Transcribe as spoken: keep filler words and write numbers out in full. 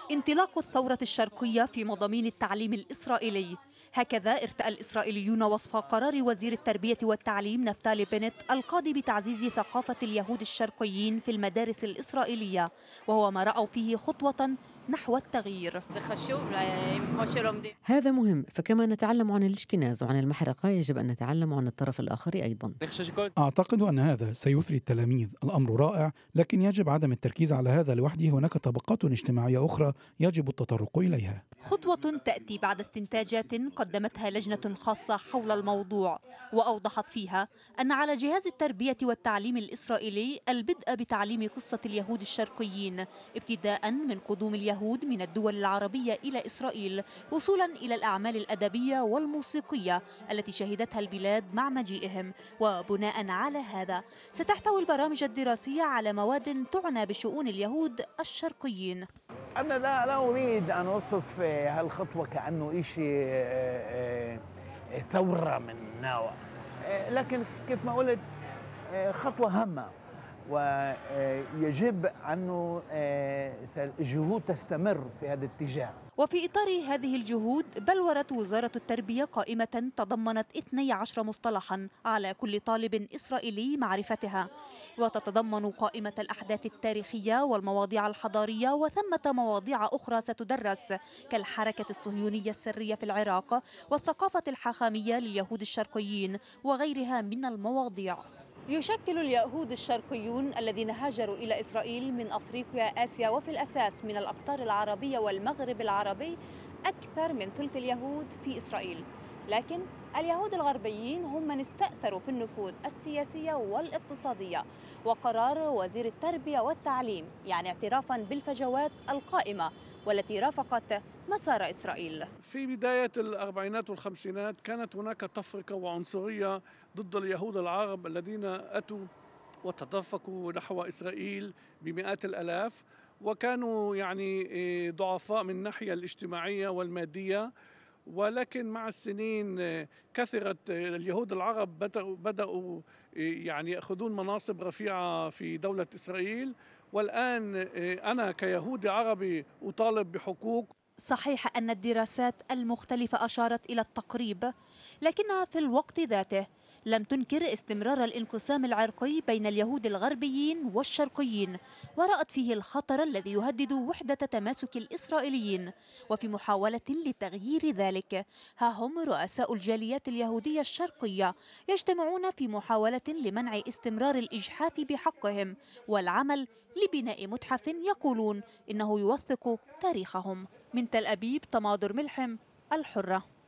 انطلاق الثورة الشرقية في مضامين التعليم الإسرائيلي، هكذا ارتأى الإسرائيليون وصف قرار وزير التربية والتعليم نفتالي بنت القاضي بتعزيز ثقافة اليهود الشرقيين في المدارس الإسرائيلية، وهو ما رأوا فيه خطوة نحو التغيير. هذا مهم، فكما نتعلم عن الاشكناز وعن المحرقة يجب أن نتعلم عن الطرف الآخر أيضا. أعتقد أن هذا سيثري التلاميذ. الأمر رائع، لكن يجب عدم التركيز على هذا لوحده. هناك طبقات اجتماعية أخرى يجب التطرق إليها. خطوة تأتي بعد استنتاجات قدمتها لجنة خاصة حول الموضوع، وأوضحت فيها أن على جهاز التربية والتعليم الإسرائيلي البدء بتعليم قصة اليهود الشرقيين ابتداء من قدوم اليهود من الدول العربية إلى إسرائيل، وصولا إلى الأعمال الأدبية والموسيقية التي شهدتها البلاد مع مجيئهم. وبناء على هذا ستحتوي البرامج الدراسية على مواد تعنى بشؤون اليهود الشرقيين. أنا لا لا أريد أن أوصف هالخطوة كأنه شيء ثورة من نوع، لكن كيف ما قلت خطوة هامة، ويجب أن الجهود تستمر في هذا الاتجاه. وفي إطار هذه الجهود بلورت وزارة التربية قائمة تضمنت اثني عشر مصطلحا على كل طالب إسرائيلي معرفتها، وتتضمن قائمة الأحداث التاريخية والمواضيع الحضارية، وثمة مواضيع أخرى ستدرس كالحركة الصهيونية السرية في العراق والثقافة الحاخامية لليهود الشرقيين وغيرها من المواضيع. يشكل اليهود الشرقيون الذين هاجروا إلى إسرائيل من أفريقيا آسيا وفي الأساس من الأقطار العربية والمغرب العربي أكثر من ثلث اليهود في إسرائيل، لكن اليهود الغربيين هم من استأثروا في النفوذ السياسية والاقتصادية. وقرار وزير التربية والتعليم يعني اعترافا بالفجوات القائمة والتي رافقت مسار إسرائيل. في بداية الأربعينات والخمسينات كانت هناك تفرقة وعنصرية ضد اليهود العرب الذين أتوا وتدفقوا نحو إسرائيل بمئات الآلاف، وكانوا يعني ضعفاء من الناحية الاجتماعية والمادية. ولكن مع السنين كثرت اليهود العرب بدأوا, بدأوا يعني يأخذون مناصب رفيعة في دولة إسرائيل، والآن أنا كيهودي عربي أطالب بحقوق. صحيح أن الدراسات المختلفة أشارت إلى التقريب، لكنها في الوقت ذاته لم تنكر استمرار الانقسام العرقي بين اليهود الغربيين والشرقيين، ورأت فيه الخطر الذي يهدد وحدة تماسك الإسرائيليين. وفي محاولة لتغيير ذلك ها هم رؤساء الجاليات اليهودية الشرقية يجتمعون في محاولة لمنع استمرار الإجحاف بحقهم والعمل لبناء متحف يقولون إنه يوثق تاريخهم. من تل أبيب، تماضر ملحم، الحرة.